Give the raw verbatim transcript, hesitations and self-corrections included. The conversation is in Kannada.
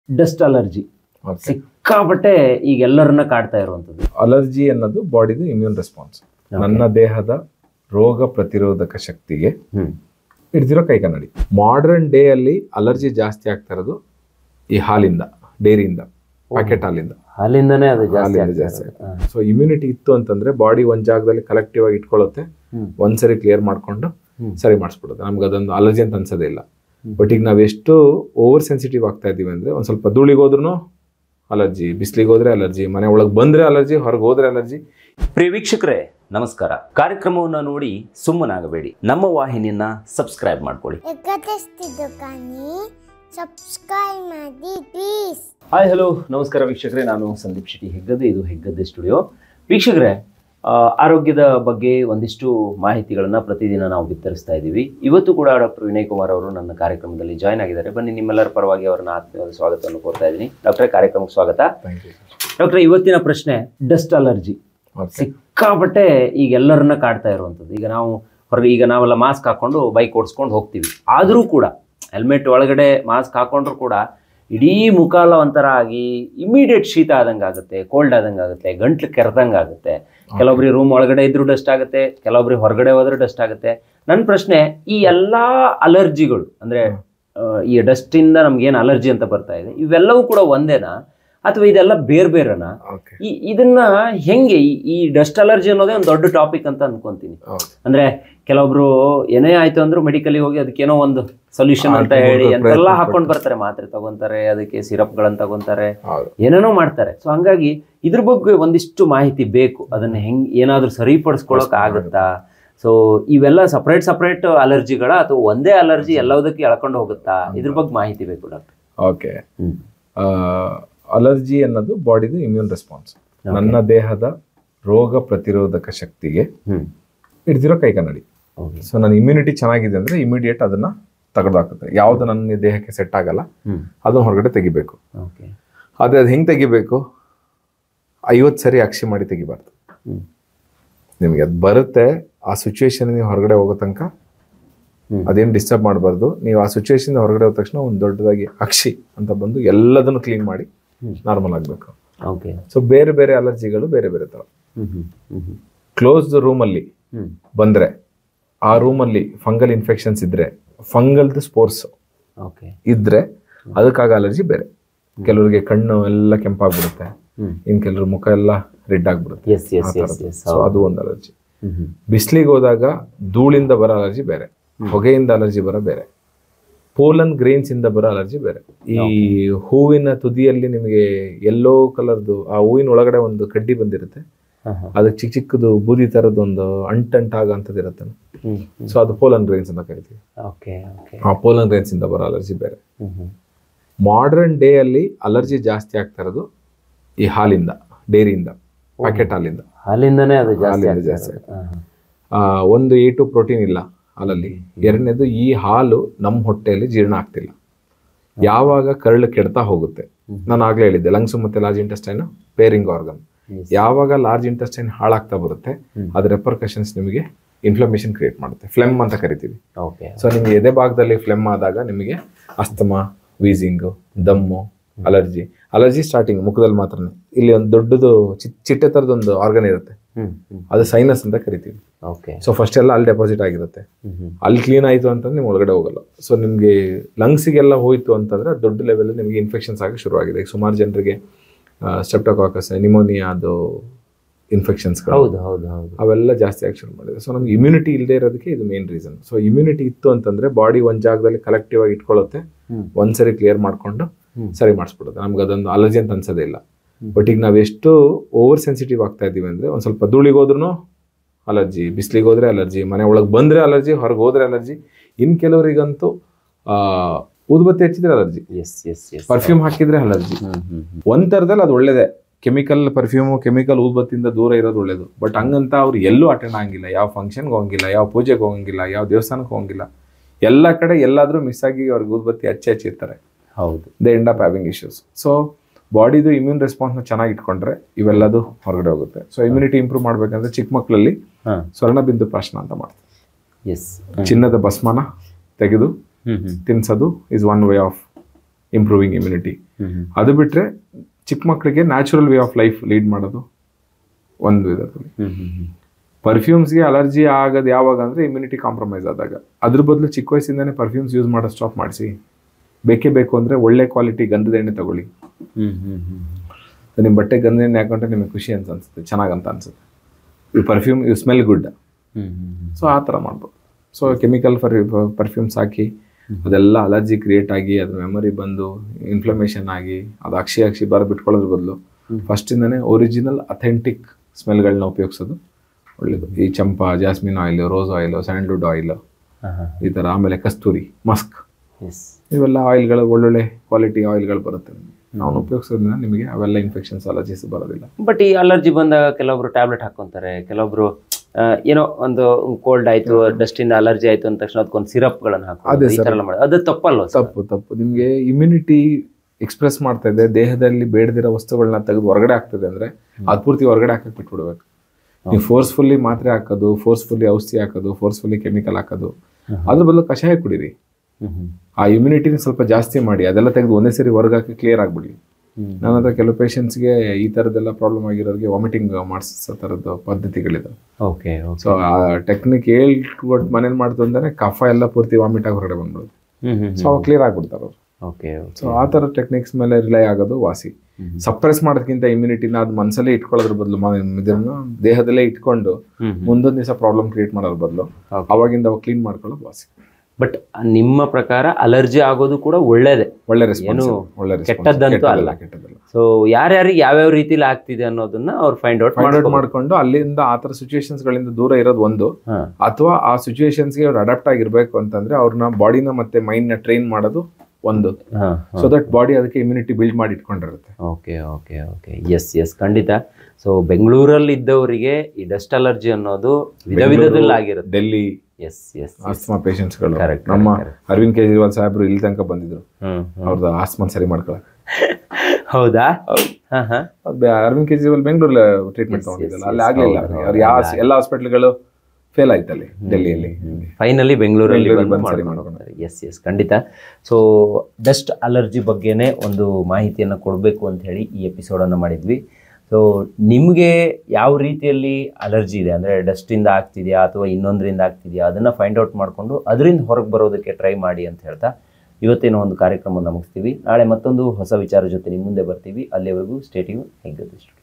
ಡಸ್ಟ್ ಅಲರ್ಜಿ ಸಿಕ್ಕಾಪಟ್ಟೆ ಈಗ ಎಲ್ಲರನ್ನ ಕಾಡ್ತಾ ಇರುವಂಥದ್ದು. ಅಲರ್ಜಿ ಅನ್ನೋದು ಬಾಡಿದು ಇಮ್ಯೂನ್ ರೆಸ್ಪಾನ್ಸ್. ನನ್ನ ದೇಹದ ರೋಗ ಪ್ರತಿರೋಧಕ ಶಕ್ತಿಗೆ ಹಿಡ್ದಿರೋ ಕೈಗನ್ನಡಿ. ಮಾಡರ್ನ್ ಡೇ ಅಲ್ಲಿ ಅಲರ್ಜಿ ಜಾಸ್ತಿ ಆಗ್ತಾ ಇರೋದು ಈ ಹಾಲಿಂದ, ಡೈರಿಯಿಂದ, ಪ್ಯಾಕೆಟ್ ಹಾಲಿಂದ ಹಾಲಿಂದನೇ ಅದು ಜಾಸ್ತಿ. ಸೊ ಇಮ್ಯುನಿಟಿ ಇತ್ತು ಅಂತಂದ್ರೆ ಬಾಡಿ ಒಂದ್ ಜಾಗದಲ್ಲಿ ಕಲೆಕ್ಟಿವ್ ಆಗಿ ಇಟ್ಕೊಳ್ಳುತ್ತೆ, ಒಂದ್ಸರಿ ಕ್ಲಿಯರ್ ಮಾಡ್ಕೊಂಡು ಸರಿ ಮಾಡಿಸ್ಬಿಡುತ್ತೆ. ನಮ್ಗೆ ಅದೊಂದು ಅಲರ್ಜಿ ಅಂತ ಅನ್ಸೋದೇ ಇಲ್ಲ. ಬಟ್ ಈಗ ನಾವ್ ಎಷ್ಟು ಓವರ್ ಸೆನ್ಸಿಟಿವ್ ಆಗ್ತಾ ಇದೀವಿ ಅಂದ್ರೆ ಒಂದ್ ಸ್ವಲ್ಪ ಧೂಳಿಗೆ ಹೋದ್ರೂ ಅಲರ್ಜಿ, ಬಿಸಿಲಿಗೆ ಹೋದ್ರೆ ಅಲರ್ಜಿ, ಮನೆ ಒಳಗೆ ಬಂದ್ರೆ ಅಲರ್ಜಿ, ಹೊರಗೆ ಹೋದ್ರೆ ಅಲರ್ಜಿ. ಪ್ರಿಯ ವೀಕ್ಷಕರೇ ನಮಸ್ಕಾರ. ಕಾರ್ಯಕ್ರಮವನ್ನು ನೋಡಿ ಸುಮ್ಮನಾಗಬೇಡಿ, ನಮ್ಮ ವಾಹಿನಿಯನ್ನ ಸಬ್ಸ್ಕ್ರೈಬ್ ಮಾಡ್ಕೊಳ್ಳಿ. ಸಬ್ಸ್ಕ್ರೈಬ್ ಮಾಡಿ ಪ್ಲೀಸ್. ಹಾಯ್ ಹಲೋ ನಮಸ್ಕಾರ ವೀಕ್ಷಕರೇ, ನಾನು ಸಂದೀಪ್ ಶೆಟ್ಟಿ ಹೆಗ್ಗದ್ದೆ, ಇದು ಹೆಗ್ಗದ್ದೆ ಸ್ಟುಡಿಯೋ. ವೀಕ್ಷಕರೇ, ಆರೋಗ್ಯದ ಬಗ್ಗೆ ಒಂದಿಷ್ಟು ಮಾಹಿತಿಗಳನ್ನು ಪ್ರತಿದಿನ ನಾವು ಬಿತ್ತರಿಸ್ತಾ ಇದ್ದೀವಿ. ಇವತ್ತು ಕೂಡ ಡಾಕ್ಟರ್ ವಿನಯ್ ಕುಮಾರ್ ಅವರು ನನ್ನ ಕಾರ್ಯಕ್ರಮದಲ್ಲಿ ಜಾಯ್ನ್ ಆಗಿದ್ದಾರೆ. ಬನ್ನಿ, ನಿಮ್ಮೆಲ್ಲರ ಪರವಾಗಿ ಅವರನ್ನ ಆತ್ಮೀಯವಾದ ಸ್ವಾಗತವನ್ನು ಕೋರ್ತಾ ಇದ್ದೀನಿ. ಡಾಕ್ಟರ್, ಕಾರ್ಯಕ್ರಮಕ್ಕೆ ಸ್ವಾಗತ. ಡಾಕ್ಟರ್, ಇವತ್ತಿನ ಪ್ರಶ್ನೆ ಡಸ್ಟ್ ಅಲರ್ಜಿ. ಸಿಕ್ಕಾಪಟ್ಟೆ ಈಗ ಎಲ್ಲರನ್ನ ಕಾಡ್ತಾ ಇರುವಂಥದ್ದು. ಈಗ ನಾವು ಹೊರಗೆ ಈಗ ನಾವೆಲ್ಲ ಮಾಸ್ಕ್ ಹಾಕೊಂಡು ಬೈಕ್ ಓಡಿಸ್ಕೊಂಡು ಹೋಗ್ತೀವಿ, ಆದರೂ ಕೂಡ ಹೆಲ್ಮೆಟ್ ಒಳಗಡೆ ಮಾಸ್ಕ್ ಹಾಕೊಂಡ್ರು ಕೂಡ ಇಡೀ ಮುಖಾಲ ಒಂಥರ ಆಗಿ ಇಮಿಡಿಯೇಟ್ ಶೀತ ಆದಂಗೆ ಆಗುತ್ತೆ, ಕೋಲ್ಡ್ ಆದಂಗೆ ಆಗುತ್ತೆ, ಗಂಟ್ಲು ಕೆರೆದಂಗೆ ಆಗುತ್ತೆ. ಕೆಲವೊಬ್ರಿಗೆ ರೂಮ್ ಒಳಗಡೆ ಇದ್ರೂ ಡಸ್ಟ್ ಆಗುತ್ತೆ, ಕೆಲವೊಬ್ರಿಗೆ ಹೊರಗಡೆ ಹೋದ್ರೆ ಡಸ್ಟ್ ಆಗುತ್ತೆ. ನನ್ನ ಪ್ರಶ್ನೆ, ಈ ಎಲ್ಲ ಅಲರ್ಜಿಗಳು ಅಂದರೆ ಈ ಡಸ್ಟಿಂದ ನಮ್ಗೇನು ಅಲರ್ಜಿ ಅಂತ ಬರ್ತಾ ಇದೆ, ಇವೆಲ್ಲವೂ ಕೂಡ ಒಂದೇನಾ ಅಥವಾ ಇದೆಲ್ಲ ಬೇರೆ ಬೇರೆನಾ? ಈ ಇದನ್ನ ಹೆಂಗೆ ಈ ಡಸ್ಟ್ ಅಲರ್ಜಿ ಅನ್ನೋದೇ ಒಂದು ದೊಡ್ಡ ಟಾಪಿಕ್ ಅಂತ ಅನ್ಕೊಂತೀನಿ. ಅಂದ್ರೆ ಕೆಲವೊಬ್ರು ಏನೇ ಆಯ್ತು ಅಂದ್ರೂ ಮೆಡಿಕಲಿಗೆ ಹೋಗಿ ಅದಕ್ಕೇನೋ ಒಂದು ಸೊಲ್ಯೂಷನ್ ಅಂತ ಹೇಳಿ ಎಂತೆಲ್ಲ ಹಾಕೊಂಡ್ ಬರ್ತಾರೆ, ಮಾತ್ರೆ ತಗೊಂತಾರೆ, ಅದಕ್ಕೆ ಸಿರಪ್ಗಳನ್ನ ತಗೊಂತಾರೆ, ಏನೇನೋ ಮಾಡ್ತಾರೆ. ಸೊ ಹಂಗಾಗಿ ಇದ್ರ ಬಗ್ಗೆ ಒಂದಿಷ್ಟು ಮಾಹಿತಿ ಬೇಕು. ಅದನ್ನ ಹೆಂಗ್ ಏನಾದ್ರೂ ಸರಿಪಡಿಸ್ಕೊಳಕ್ ಆಗುತ್ತಾ? ಸೊ ಇವೆಲ್ಲ ಸಪ್ರೇಟ್ ಸಪ್ರೇಟ್ ಅಲರ್ಜಿಗಳ ಅಥವಾ ಒಂದೇ ಅಲರ್ಜಿ ಎಲ್ಲದಕ್ಕೆ ಎಳ್ಕೊಂಡು ಹೋಗುತ್ತಾ? ಇದ್ರ ಬಗ್ಗೆ ಮಾಹಿತಿ ಬೇಕು ಡಾಕ್ಟರ್. ಓಕೆ, ಅಲರ್ಜಿ ಅನ್ನೋದು ಬಾಡಿದು ಇಮ್ಯೂನ್ ರೆಸ್ಪಾನ್ಸ್. ನನ್ನ ದೇಹದ ರೋಗ ಪ್ರತಿರೋಧಕ ಶಕ್ತಿಗೆ ಹಿಡ್ದಿರೋ ಕೈಗನ್ನಡಿ. ಸೊ ನನ್ನ ಇಮ್ಯುನಿಟಿ ಚೆನ್ನಾಗಿದೆ ಅಂದ್ರೆ ಇಮಿಡಿಯೇಟ್ ಅದನ್ನ ತೆಗೆದುಹಾಕುತ್ತೆ. ಯಾವ್ದು ನನ್ನ ದೇಹಕ್ಕೆ ಸೆಟ್ ಆಗಲ್ಲ ಅದನ್ನ ಹೊರಗಡೆ ತೆಗಿಬೇಕು. ಅದೇ ಅದು ಹೆಂಗ್ ತೆಗಿಬೇಕು? ಐವತ್ತು ಸರಿ ಅಕ್ಷಿ ಮಾಡಿ ತೆಗಿಬಾರ್ದು. ನಿಮ್ಗೆ ಅದು ಬರುತ್ತೆ, ಆ ಸಿಚುವೇಶನ್ ನೀವು ಹೊರಗಡೆ ಹೋಗೋ ತನಕ ಅದೇನು ಡಿಸ್ಟರ್ಬ್ ಮಾಡಬಾರ್ದು. ನೀವು ಆ ಸಿಚುವೇಶನ್ ಹೊರಗಡೆ ಹೋದ ತಕ್ಷಣ ಒಂದು ದೊಡ್ಡದಾಗಿ ಅಕ್ಷಿ ಅಂತ ಬಂದು ಎಲ್ಲದನ್ನು ಕ್ಲೀನ್ ಮಾಡಿ ನಾರ್ಮಲ್ ಆಗಬೇಕು. ಸೊ ಬೇರೆ ಬೇರೆ ಅಲರ್ಜಿಗಳು ಬೇರೆ ಬೇರೆ ತರ. ಕ್ಲೋಸ್ಡ್ ರೂಮಲ್ಲಿ ಬಂದ್ರೆ ಆ ರೂಮಲ್ಲಿ ಫಂಗಲ್ ಇನ್ಫೆಕ್ಷನ್ಸ್ ಇದ್ರೆ, ಫಂಗಲ್ದು ಸ್ಪೋರ್ಸ್ ಇದ್ರೆ ಅದಕ್ಕಾಗ ಅಲರ್ಜಿ ಬೇರೆ. ಕೆಲವರಿಗೆ ಕಣ್ಣು ಎಲ್ಲ ಕೆಂಪಾಗ್ಬಿಡುತ್ತೆ, ಇನ್ ಕೆಲವ್ರ ಮುಖ ಎಲ್ಲ ರೆಡ್ ಆಗ್ಬಿಡುತ್ತೆ. ಸೊ ಅದು ಒಂದು ಅಲರ್ಜಿ. ಬಿಸಿಲಿಗೆ ಹೋದಾಗ ಧೂಳಿಂದ ಬರೋ ಅಲರ್ಜಿ ಬೇರೆ, ಹೊಗೆಯಿಂದ ಅಲರ್ಜಿ ಬರೋ ಬೇರೆ, ಪೋಲನ್ ಗ್ರೇನ್ಸ್ ಇಂದ ಬರೋ ಅಲರ್ಜಿ ಬೇರೆ. ಈ ಹೂವಿನ ತುದಿಯಲ್ಲಿ ನಿಮಗೆ ಯೆಲ್ಲೋ ಕಲರ್ದು ಆ ಹೂವಿನ ಒಳಗಡೆ ಒಂದು ಕಡ್ಡಿ ಬಂದಿರುತ್ತೆ, ಅದಕ್ಕೆ ಚಿಕ್ಕ ಚಿಕ್ಕದು ಬೂದಿ ತರದ್ದು ಒಂದು ಅಂಟಂಟಾಗ ಅಂತದಿರುತ್ತೆ. ಸೊ ಅದು ಪೋಲನ್ ಗ್ರೇನ್ಸ್ ಅಂತ ಕರಿತೀವಿ. ಆ ಪೋಲನ್ ಗ್ರೇನ್ಸ್ ಇಂದ ಬರೋ ಅಲರ್ಜಿ ಬೇರೆ. ಮಾಡರ್ನ್ ಡೇ ಅಲ್ಲಿ ಅಲರ್ಜಿ ಜಾಸ್ತಿ ಆಗ್ತಾ ಇರೋದು ಈ ಹಾಲಿಂದ, ಡೈರಿಯಿಂದ, ಪ್ಯಾಕೆಟ್ ಹಾಲಿಂದ ಹಾಲಿಂದನೇ ಅದು ಜಾಸ್ತಿ. ಒಂದು ಎ ಟು ಪ್ರೋಟೀನ್ ಇಲ್ಲ ಹಾಲಲ್ಲಿ. ಎರಡನೇದು, ಈ ಹಾಲು ನಮ್ಮ ಹೊಟ್ಟೆಯಲ್ಲಿ ಜೀರ್ಣ ಆಗ್ತಿಲ್ಲ. ಯಾವಾಗ ಕರಳು ಕೆಡ್ತಾ ಹೋಗುತ್ತೆ, ನಾನು ಆಗ್ಲೇ ಹೇಳಿದ್ದೆ ಲಂಗ್ಸ್ ಮತ್ತೆ ಲಾರ್ಜ್ ಇಂಟೆಸ್ಟೈನ್ ಪೇರಿಂಗ್ ಆರ್ಗನ್. ಯಾವಾಗ ಲಾರ್ಜ್ ಇಂಟೆಸ್ಟೈನ್ ಹಾಳಾಗ್ತಾ ಬರುತ್ತೆ, ಅದ್ರ ರೆಪರ್ಕಷನ್ಸ್ ನಿಮಗೆ ಇನ್ಫ್ಲಮೇಷನ್ ಕ್ರಿಯೇಟ್ ಮಾಡುತ್ತೆ, ಫ್ಲೆಮ್ ಅಂತ ಕರಿತೀವಿ. ಸೊ ನಿಮ್ಗೆ ಎದೆ ಭಾಗದಲ್ಲಿ ಫ್ಲೆಮ್ ಆದಾಗ ನಿಮಗೆ ಅಸ್ತಮಾ, ವೀಸಿಂಗು, ದಮ್ಮು, ಅಲರ್ಜಿ. ಅಲರ್ಜಿ ಸ್ಟಾರ್ಟಿಂಗ್ ಮುಖದಲ್ಲಿ ಮಾತ್ರನೇ. ಇಲ್ಲಿ ಒಂದು ದೊಡ್ಡದು ಚಿಟ್ಟೆ ತರದೊಂದು ಆರ್ಗನ್ ಇರುತ್ತೆ, ಅದು ಸೈನಸ್ ಅಂತ ಕರಿತೀವಿ. ಸೊ ಫಸ್ಟ್ ಎಲ್ಲ ಅಲ್ಲಿ ಡೆಪಾಸಿಟ್ ಆಗಿರುತ್ತೆ, ಅಲ್ಲಿ ಕ್ಲೀನ್ ಆಯ್ತು ಅಂತಂದ್ರೆ ನಿಮ್ಗೆ ಒಳಗಡೆ ಹೋಗಲ್ಲ. ಸೊ ನಿಮ್ಗೆ ಲಂಗ್ಸಿಗೆಲ್ಲ ಹೋಯ್ತು ಅಂತಂದ್ರೆ ದೊಡ್ಡ ಲೆವೆಲ್ ನಿಮಗೆ ಇನ್ಫೆಕ್ಷನ್ಸ್ ಆಗಿ ಶುರುವಾಗಿದೆ. ಸುಮಾರು ಜನರಿಗೆ ಸ್ಟೆಪ್ಟೋಕಾಕಸ್, ನಿಮೋನಿಯಾ, ಅದು ಇನ್ಫೆಕ್ಷನ್ಸ್ಗಳು ಅವೆಲ್ಲ ಜಾಸ್ತಿ ಆಗಿ ಶುರು ಮಾಡಿದೆ. ಸೊ ನಮ್ಗೆ ಇಮ್ಯುನಿಟಿ ಇಲ್ಲದೆ ಇರೋದಕ್ಕೆ ಇದು ಮೇನ್ ರೀಸನ್. ಸೊ ಇಮ್ಯುನಿಟಿ ಇತ್ತು ಅಂತಂದ್ರೆ ಬಾಡಿ ಒಂದ್ ಜಾಗದಲ್ಲಿ ಕಲೆಕ್ಟಿವ್ ಆಗಿ ಇಟ್ಕೊಳ್ಳುತ್ತೆ, ಒಂದ್ಸರಿ ಕ್ಲಿಯರ್ ಮಾಡ್ಕೊಂಡು ಸರಿ ಮಾಡಿಸ್ಬಿಡುತ್ತೆ. ನಮ್ಗೆ ಅದೊಂದು ಅಲರ್ಜಿ ಅಂತ ಅನ್ಸೋದೇ ಇಲ್ಲ. ಬಟ್ ಈಗ ನಾವ್ ಎಷ್ಟು ಓವರ್ ಸೆನ್ಸಿಟಿವ್ ಆಗ್ತಾ ಇದೀವಿ ಅಂದ್ರೆ ಒಂದ್ ಸ್ವಲ್ಪ ಧೂಳಿಗೆ ಹೋದ್ರೂ ಅಲರ್ಜಿ, ಬಿಸಿಲಿಗೆ ಹೋದ್ರೆ ಅಲರ್ಜಿ, ಮನೆ ಒಳಗೆ ಬಂದ್ರೆ ಅಲರ್ಜಿ, ಹೊರಗೆ ಹೋದ್ರೆ ಅಲರ್ಜಿ. ಇನ್ ಕೆಲವರಿಗಂತೂ ಆ ಊದುಬತ್ತಿ ಹಚ್ಚಿದ್ರೆ ಅಲರ್ಜಿ, ಪರ್ಫ್ಯೂಮ್ ಹಾಕಿದ್ರೆ ಅಲರ್ಜಿ. ಒಂದ್ ತರದಲ್ಲಿ ಅದು ಒಳ್ಳೇದೇ, ಕೆಮಿಕಲ್ ಪರ್ಫ್ಯೂಮು, ಕೆಮಿಕಲ್ ಊದುಬತ್ತಿಯಿಂದ ದೂರ ಇರೋದು ಒಳ್ಳೇದು. ಬಟ್ ಹಂಗಂತ ಅವ್ರು ಎಲ್ಲೂ ಅಟೆಂಡ್ ಆಗಂಗಿಲ್ಲ, ಯಾವ ಫಂಕ್ಷನ್ಗೆ ಹೋಗಂಗಿಲ್ಲ, ಯಾವ ಪೂಜೆಗೆ ಹೋಗಂಗಿಲ್ಲ, ಯಾವ ದೇವಸ್ಥಾನಕ್ಕೆ ಹೋಗಂಗಿಲ್ಲ. ಎಲ್ಲ ಕಡೆ ಎಲ್ಲಾದ್ರೂ ಮಿಸ್ ಆಗಿ ಅವ್ರಿಗೆ ಊದುಬತ್ತಿ ಹಚ್ಚಿ ಹಚ್ಚಿರ್ತಾರೆ. ಹೌದು, they end up having issues. So ಬಾಡಿದು ಇಮ್ಯೂನ್ ರೆಸ್ಪಾನ್ಸ್ನ ಚೆನ್ನಾಗಿ ಇಟ್ಕೊಂಡ್ರೆ ಇವೆಲ್ಲದು ಹೊರಗಡೆ ಹೋಗುತ್ತೆ. ಸೊ ಇಮ್ಯುನಿಟಿ ಇಂಪ್ರೂವ್ ಮಾಡ್ಬೇಕಂದ್ರೆ ಚಿಕ್ಕ ಮಕ್ಕಳಲ್ಲಿ ಸ್ವರ್ಣಬಿಂದು ಪ್ರಾಶನ ಅಂತ ಮಾಡ್ತಾರೆ. ಚಿನ್ನದ ಭಸ್ಮನ ತೆಗೆದು ತಿನ್ಸೋದು is one way of improving immunity. ಅದು ಬಿಟ್ಟರೆ ಚಿಕ್ಕ ಮಕ್ಕಳಿಗೆ natural way of life lead ಮಾಡೋದು ಒಂದು ವಿಧದಲ್ಲಿ. ಪರ್ಫ್ಯೂಮ್ಸ್ಗೆ ಅಲರ್ಜಿ ಆಗೋದು ಯಾವಾಗ ಅಂದರೆ ಇಮ್ಯುನಿಟಿ ಕಾಂಪ್ರಮೈಸ್ ಆದಾಗ. ಅದ್ರ ಬದಲು ಚಿಕ್ಕ ವಯಸ್ಸಿಂದನೇ ಪರ್ಫ್ಯೂಮ್ಸ್ ಯೂಸ್ ಮಾಡೋದು ಸ್ಟಾಪ್ ಮಾಡಿಸಿ. ಬೇಕೇ ಬೇಕು ಅಂದರೆ ಒಳ್ಳೆ ಕ್ವಾಲಿಟಿ ಗಂಧದ ಎಣ್ಣೆ ತಗೊಳ್ಳಿ. ನಿಮ್ಮ ಬಟ್ಟೆ ಗಂಧದ ಎಣ್ಣೆ ಹಾಕೊಂಡ್ರೆ ನಿಮಗೆ ಖುಷಿ ಅಂತ ಅನಿಸುತ್ತೆ, ಚೆನ್ನಾಗಂತ ಅನಿಸುತ್ತೆ. ಈ perfume you smell good. So ಆ ಥರ ಮಾಡ್ಬೋದು. ಸೊ ಕೆಮಿಕಲ್ ಫರ್ ಪರ್ಫ್ಯೂಮ್ಸ್ ಹಾಕಿ ಅದೆಲ್ಲ ಅಲರ್ಜಿ ಕ್ರಿಯೇಟ್ ಆಗಿ ಅದ್ರ ಮೆಮೊರಿ ಬಂದು ಇನ್ಫ್ಲಮೇಷನ್ ಆಗಿ ಅದು ಅಕ್ಷಿ ಅಕ್ಷಿ ಬರ ಬಿಟ್ಕೊಳ್ಳೋದ್ರ ಬದಲು ಫಸ್ಟಿಂದನೇ ಒರಿಜಿನಲ್ ಅಥೆಂಟಿಕ್ ಸ್ಮೆಲ್ಗಳನ್ನ ಉಪಯೋಗಿಸೋದು ಒಳ್ಳೇದು. ಈ ಚಂಪಾ, jasmine oil, rose oil, sandalwood oil ಈ ಥರ, ಆಮೇಲೆ ಕಸ್ತೂರಿ, ಮಸ್ಕ್, ಇವೆಲ್ಲ ಆಯಿಲ್ಗಳು ಒಳ್ಳೊಳ್ಳೆ ಕ್ವಾಲಿಟಿ ಆಯಿಲ್ಗಳು ಬರುತ್ತೆ. ನಾವು ಉಪಯೋಗಿಸೋದ್ರಿಂದ ನಿಮಗೆ ಅವೆಲ್ಲ ಇನ್ಫೆಕ್ಷನ್ಸ್ ಅಲರ್ಜೀಸ್ ಬರೋದಿಲ್ಲ. ಬಟ್ ಈ ಅಲರ್ಜಿ ಬಂದಾಗ ಕೆಲವೊಬ್ರು ಟ್ಯಾಬ್ಲೆಟ್ ಹಾಕೊಂತಾರೆ, ಕೆಲವೊಬ್ರು ಏನೋ ಒಂದು ಕೋಲ್ಡ್ ಆಯ್ತು, ಡಸ್ಟಿಂದ ಅಲರ್ಜಿ ಆಯ್ತು ಅಂದ ತಕ್ಷಣ ಅದಕ್ಕೊಂದು ಸಿರಪ್ಗಳನ್ನು ಹಾಕೋದು, ಈ ಥರ ಎಲ್ಲ ಮಾಡೋದು, ಅದು ತಪ್ಪಲ್ವ? ತಪ್ಪು ತಪ್ಪು. ನಿಮಗೆ ಇಮ್ಯುನಿಟಿ ಎಕ್ಸ್ಪ್ರೆಸ್ ಮಾಡ್ತಾ ಇದೆ, ದೇಹದಲ್ಲಿ ಬೇಡದಿರೋ ವಸ್ತುಗಳನ್ನ ತೆಗೆದು ಹೊರಗಡೆ ಆಗ್ತದೆ ಅಂದರೆ ಅದು ಪೂರ್ತಿ ಹೊರಗಡೆ ಹಾಕಕ್ಕೆ ಬಿಟ್ಬಿಡ್ಬೇಕು. ನೀವು ಫೋರ್ಸ್ಫುಲ್ಲಿ ಮಾತ್ರೆ ಹಾಕೋದು, ಫೋರ್ಸ್ಫುಲ್ಲಿ ಔಷಧಿ ಹಾಕೋದು, ಫೋರ್ಸ್ಫುಲ್ಲಿ ಕೆಮಿಕಲ್ ಹಾಕೋದು, ಅದ್ರ ಬದಲು ಕಷಾಯ ಕುಡೀರಿ. ಆ ಇಮ್ಯುನಿಟಿನ ಸ್ವಲ್ಪ ಜಾಸ್ತಿ ಮಾಡಿ ಅದೆಲ್ಲ ತೆಗೆದು ಒಂದೇ ಸರಿ ಹೊರಗೆ ಹಾಕಿ ಕ್ಲಿಯರ್ ಆಗಿಬಿಡಿ. ನನ್ನ ಹತ್ರ ಕೆಲವು ಪೇಷಂಟ್ಸ್ಗೆ ಈ ಥರದ್ದೆಲ್ಲ ಪ್ರಾಬ್ಲಮ್ ಆಗಿರೋರಿಗೆ ವಾಮಿಟಿಂಗ್ ಮಾಡಿಸೋ ಥರದ್ದು ಪದ್ಧತಿಗಳಿದೆ. ಓಕೆ. ಸೊ ಆ ಟೆಕ್ನಿಕ್ ಹೇಳ್ಕೊಟ್ಟು ಮನೇಲಿ ಮಾಡ್ತು ಅಂದರೆ ಕಫ ಎಲ್ಲ ಪೂರ್ತಿ ವಾಮಿಟ್ ಆಗಿ ಹೊರಗಡೆ ಬಂದ್ಬಿಡೋದು. ಸೊ ಅವಾಗ ಕ್ಲಿಯರ್ ಆಗ್ಬಿಡ್ತಾರೆ ಅವರು. ಓಕೆ. ಸೊ ಆ ಥರ ಟೆಕ್ನಿಕ್ಸ್ ಮೇಲೆ ರಿಲೈ ಆಗೋದು ವಾಸಿ. ಸಪ್ರೆಸ್ ಮಾಡೋದಕ್ಕಿಂತ ಇಮ್ಯುನಿಟಿನ ಅದು ಮನಸ್ಸಲ್ಲೇ ಇಟ್ಕೊಳ್ಳೋದ್ರ ಬದಲು ಇದನ್ನು ದೇಹದಲ್ಲೇ ಇಟ್ಕೊಂಡು ಮುಂದೊಂದು ದಿವಸ ಪ್ರಾಬ್ಲಮ್ ಕ್ರಿಯೇಟ್ ಮಾಡೋದ್ರ ಬದಲು ಅವಾಗಿಂದ ಅವಾಗ ಕ್ಲೀನ್ ಮಾಡ್ಕೊಳ್ಳೋದು ವಾಸಿ. ಬಟ್ ನಿಮ್ಮ ಪ್ರಕಾರ ಅಲರ್ಜಿ ಆಗೋದು ಕೂಡ ಒಳ್ಳೇದೇ, ಒಳ್ಳೆ ರೆಸ್ಪಾನ್ಸ್, ಒಳ್ಳೆ ಕೆಟ್ಟದ್ದಂತೂ ಅಲ್ಲ. ಕೆಟ್ಟದಲ್ಲ. ಸೊ ಯಾರ್ಯಾರಿಗೆ ಯಾವ್ಯಾವ ರೀತಿಲಿ ಆಗ್ತಿದೆ ಅನ್ನೋದನ್ನ ಅವ್ರು ಫೈಂಡ್ ಔಟ್ ಫೈಂಡ್ ಔಟ್ ಮಾಡ್ಕೊಂಡು ಅಲ್ಲಿಂದ ಆ ಥರ ಸಿಚುವೇಶನ್ಸ್ ಗಳಿಂದ ದೂರ ಇರೋದು ಒಂದು, ಅಥವಾ ಆ ಸಿಚುವೇಶನ್ಸ್ಗೆ ಅವ್ರು ಅಡಾಪ್ಟ್ ಆಗಿರ್ಬೇಕು ಅಂತಂದ್ರೆ ಅವ್ರನ್ನ ಬಾಡಿನ ಮತ್ತೆ ಮೈಂಡ್ ನ ಟ್ರೈನ್ ಮಾಡೋದು ಒಂದು, ಸೊ ದಟ್ ಬಾಡಿ ಅದಕ್ಕೆ ಇಮ್ಯುನಿಟಿ ಬಿಲ್ಡ್ ಮಾಡಿ ಇಟ್ಕೊಂಡಿರುತ್ತೆ. Okay okay okay yes yes ಖಂಡಿತ. ಸೊ ಬೆಂಗಳೂರಲ್ಲಿ ಇದ್ದವರಿಗೆ ಈ ಡಸ್ಟ್ ಅಲರ್ಜಿ ಅನ್ನೋದು ವಿಧ ವಿಧದಲ್ಲಿ ಆಗಿರುತ್ತೆ. ಡೆಲ್ಲಿ ಎಸ್ ಎಸ್ ಆಸ್ತಮಾ ಪೇಷಂಟ್ಸ್ಗಳು, ನಮ್ಮ ಅರವಿಂದ್ ಕೇಜ್ರಿವಾಲ್ ಸಾಹೇಬ್ರು ಇಲ್ಲಿ ತನಕ ಬಂದಿದ್ರು ಅವ್ರದ್ದು ಆಸ್ತಮಾ ಸರಿ ಮಾಡ್ಕೊಳಕ್. ಹೌದಾ? ಅರವಿಂದ್ ಕೇಜ್ರಿವಾಲ್ ಬೆಂಗಳೂರಲ್ಲಿ ಟ್ರೀಟ್ಮೆಂಟ್ ತಗೊಂಡಿದ್ದಲ್ಲ, ಅಲ್ಲಿ ಆಗ್ಲಿಲ್ಲ. ಅವ್ರು ಯಾವ ಎಲ್ಲ ಹಾಸ್ಪಿಟಲ್ಗಳು ಫೇಲ್ ಆಯ್ತಲ್ಲಿ ಡೆಲ್ಲಿಯಲ್ಲಿ. ಫೈನಲಿ ಬೆಂಗಳೂರಲ್ಲಿ ಎಸ್ ಎಸ್ ಖಂಡಿತ. ಸೊ ಡಸ್ಟ್ ಅಲರ್ಜಿ ಬಗ್ಗೆನೇ ಒಂದು ಮಾಹಿತಿಯನ್ನು ಕೊಡಬೇಕು ಅಂತ ಹೇಳಿ ಈ ಎಪಿಸೋಡನ್ನು ಮಾಡಿದ್ವಿ. ಸೊ ನಿಮಗೆ ಯಾವ ರೀತಿಯಲ್ಲಿ ಅಲರ್ಜಿ ಇದೆ ಅಂದರೆ ಡಸ್ಟಿಂದ ಆಗ್ತಿದೆಯಾ ಅಥವಾ ಇನ್ನೊಂದರಿಂದ ಆಗ್ತಿದೆಯಾ ಅದನ್ನು ಫೈಂಡ್ ಔಟ್ ಮಾಡಿಕೊಂಡು ಅದರಿಂದ ಹೊರಗೆ ಬರೋದಕ್ಕೆ ಟ್ರೈ ಮಾಡಿ ಅಂತ ಹೇಳ್ತಾ ಇವತ್ತಿನ ಒಂದು ಕಾರ್ಯಕ್ರಮವನ್ನು ಮುಗಿಸ್ತೀವಿ. ನಾಳೆ ಮತ್ತೊಂದು ಹೊಸ ವಿಚಾರ ಜೊತೆ ನಿಮ್ಮ ಮುಂದೆ ಬರ್ತೀವಿ. ಅಲ್ಲಿವರೆಗೂ ಸ್ಟೇ ಟ್ಯೂನ್. ಹೆಗ್ಗದ್ದೆ.